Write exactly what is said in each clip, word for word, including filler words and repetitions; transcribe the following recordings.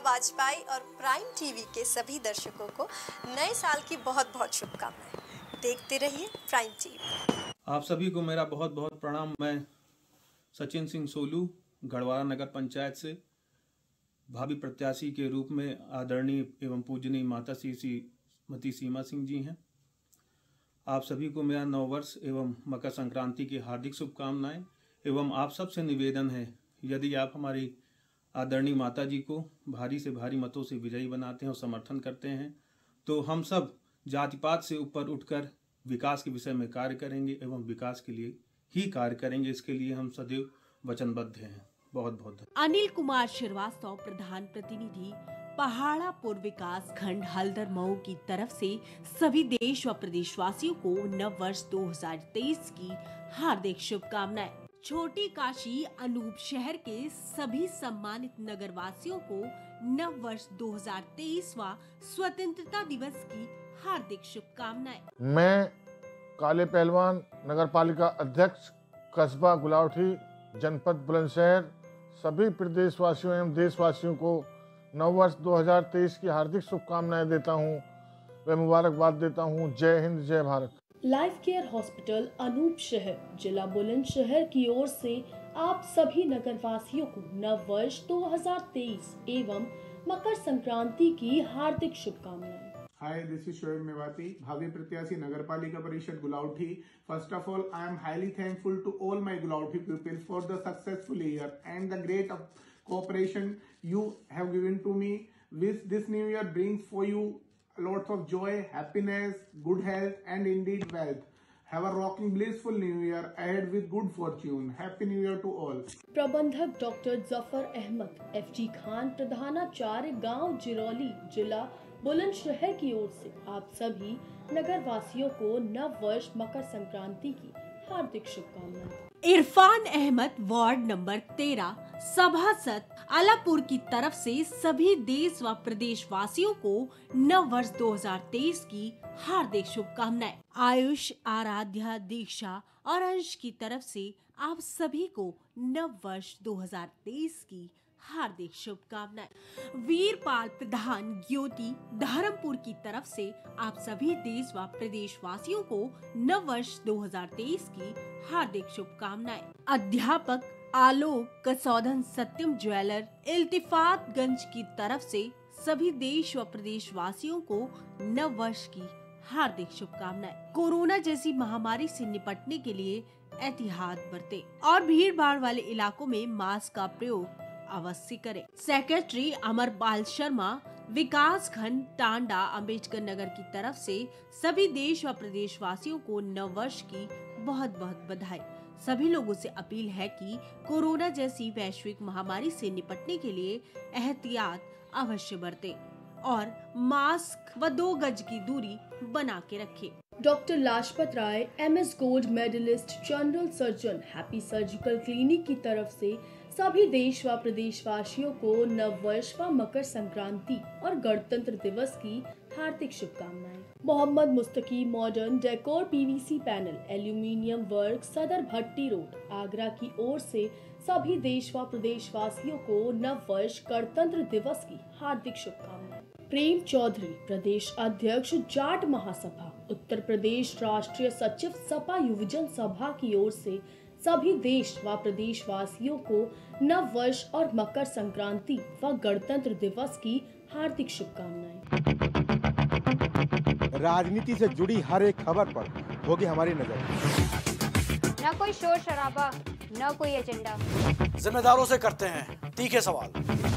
वाजपेयी और prime TV के सभी दर्शकों को नए साल की बहुत बहुत शुभकामनाएं। देखते रहिए प्राइम टीवी। आप सभी को मेरा बहुत बहुत प्रणाम। मैं सचिन सिंह सोलू गढ़वारा नगर पंचायत से भावी प्रत्याशी के रूप में आदरणीय एवं पूजनीय माता श्री श्रीमती सीमा सिंह जी हैं। आप सभी को मेरा नव वर्ष एवं मकर संक्रांति की हार्दिक शुभकामनाएं एवं आप सबसे निवेदन है, यदि आप हमारी आदरणीय माता जी को भारी से भारी मतों से विजयी बनाते हैं और समर्थन करते हैं तो हम सब जाति पात से ऊपर उठकर विकास के विषय में कार्य करेंगे एवं विकास के लिए ही कार्य करेंगे। इसके लिए हम सदैव वचनबद्ध हैं। बहुत बहुत धन्यवाद। अनिल कुमार श्रीवास्तव, प्रधान प्रतिनिधि, पहाड़ा पूर्व विकास खंड हल्दर मऊ की तरफ से सभी देश व प्रदेशवासियों को नव वर्ष दो हज़ार तेईस की हार्दिक शुभकामनाएं। छोटी काशी अनूप शहर के सभी सम्मानित नगरवासियों को नव वर्ष दो हज़ार तेईस व स्वतंत्रता दिवस की हार्दिक शुभकामनाएं। मैं काले पहलवान नगर पालिका अध्यक्ष कस्बा गुलावठी जनपद बुलंदशहर सभी प्रदेशवासियों एवं देशवासियों को नव वर्ष दो हज़ार तेईस की हार्दिक शुभकामनाएं देता हूं व मुबारकबाद देता हूं। जय हिंद, जय Bharat. Life care hospital Anupshahr जिला बुलंदशहर की ओर से आप सभी नगरवासियों को नव वर्ष दो हज़ार तेईस एवं मकर संक्रांति की हार्दिक शुभकामनाएं। Hi, this is Shoaib Mewati, भावी प्रत्याशी नगर पालिका परिषद Gulaothi. First of all, I am highly thankful to all my Gulauthi people for the successful year and the great cooperation you have given to me. Wish this new year brings for you lots of joy, happiness, good health and indeed wealth. Have a rocking blissful new year ahead with good fortune. Happy new year to all. प्रबंधक doctor Zafar Ahmad, F G Khan, प्रधानाचार्य गांव जिरौली, जिला बुलंदशहर की ओर से आप सभी नगर वासियों को नव वर्ष मकर संक्रांति की हार्दिक शुभकामनाएं। इरफान अहमद, वार्ड नंबर तेरह, सभासद आलापुर की तरफ से सभी देश व प्रदेश वासियों को नव वर्ष दो हज़ार तेईस की हार्दिक शुभकामनाएं। आयुष, आराध्या, दीक्षा और अंश की तरफ से आप सभी को नव वर्ष दो हज़ार तेईस की हार्दिक शुभकामनाएं। वीरपाल प्रधान ज्योति धर्मपुर की तरफ से आप सभी देश व प्रदेश वासियों को नव वर्ष दो हज़ार तेईस की हार्दिक शुभकामनाएं। अध्यापक आलोक कसौधन सत्यम ज्वेलर इल्तिफातगंज की तरफ से सभी देश व प्रदेश वासियों को नव वर्ष की हार्दिक शुभकामनाएं। कोरोना जैसी महामारी से निपटने के लिए एहतियात बरतें और भीड़ भाड़ वाले इलाकों में मास्क का प्रयोग अवश्य करें। सेक्रेटरी अमरपाल शर्मा, विकास खंड टांडा अम्बेडकर नगर की तरफ से सभी देश व प्रदेश वासियों को नव वर्ष की बहुत बहुत बधाई। सभी लोगों से अपील है कि कोरोना जैसी वैश्विक महामारी से निपटने के लिए एहतियात अवश्य बरतें और मास्क व दो गज की दूरी बना के रखें। Doctor Lajpat Rai, M S gold medalist, general surgeon, Happy Surgical Clinic की तरफ से सभी देश व प्रदेशवासियों को नव वर्ष व मकर संक्रांति और गणतंत्र दिवस की हार्दिक शुभकामनाएं। Mohammad Mustaqi, modern decor PVC panel, aluminium work, Sadar Bhatti road, Agra की ओर से सभी देश व प्रदेशवासियों को नव वर्ष गणतंत्र दिवस की हार्दिक शुभकामनाएं। प्रेम चौधरी, प्रदेश अध्यक्ष जाट महासभा, उत्तर प्रदेश राष्ट्रीय सचिव सपा युवजन सभा की ओर से सभी देश व प्रदेश वासियों को नव वर्ष और मकर संक्रांति व गणतंत्र दिवस की हार्दिक शुभकामनाएं। राजनीति से जुड़ी हर एक खबर पर होगी हमारी नजर। न कोई शोर शराबा, न कोई एजेंडा, जिम्मेदारों से करते हैं तीखे सवाल।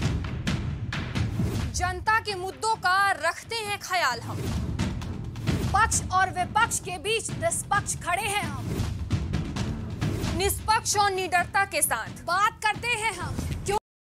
जनता के मुद्दों का रखते हैं ख्याल हम, पक्ष और विपक्ष के बीच निष्पक्ष खड़े हैं हम, निष्पक्ष और निडरता के साथ बात करते हैं हम।